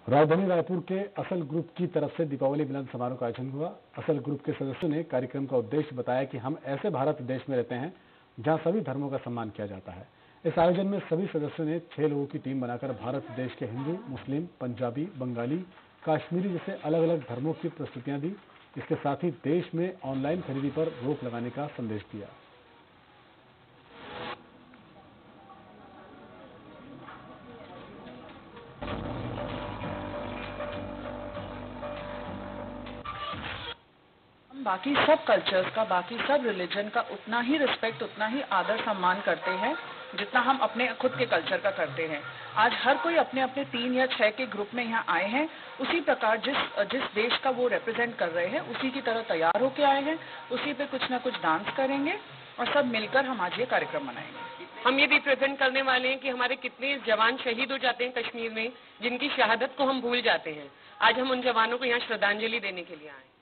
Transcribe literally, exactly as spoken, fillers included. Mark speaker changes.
Speaker 1: राजधानी रायपुर के असल ग्रुप की तरफ से दीपावली मिलन समारोह का आयोजन हुआ। असल ग्रुप के सदस्यों ने कार्यक्रम का उद्देश्य बताया कि हम ऐसे भारत देश में रहते हैं जहां सभी धर्मों का सम्मान किया जाता है। इस आयोजन में सभी सदस्यों ने छह लोगों की टीम बनाकर भारत देश के हिंदू, मुस्लिम, पंजाबी, बंगाली, काश्मीरी जैसे अलग अलग धर्मों की प्रस्तुतियां दी। इसके साथ ही देश में ऑनलाइन खरीदी पर रोक लगाने का संदेश दिया।
Speaker 2: बाकी सब कल्चर्स का, बाकी सब रिलीजन का उतना ही रिस्पेक्ट, उतना ही आदर सम्मान करते हैं जितना हम अपने खुद के कल्चर का करते हैं। आज हर कोई अपने अपने तीन या छह के ग्रुप में यहाँ आए हैं। उसी प्रकार जिस जिस देश का वो रिप्रेजेंट कर रहे हैं उसी की तरह तैयार होके आए हैं। उसी पे कुछ ना कुछ डांस करेंगे और सब मिलकर हम आज ये कार्यक्रम मनाएंगे।
Speaker 3: हम ये रिप्रेजेंट करने वाले हैं कि हमारे कितने जवान शहीद हो जाते हैं कश्मीर में, जिनकी शहादत को हम भूल जाते हैं। आज हम उन जवानों को यहाँ श्रद्धांजलि देने के लिए आए हैं।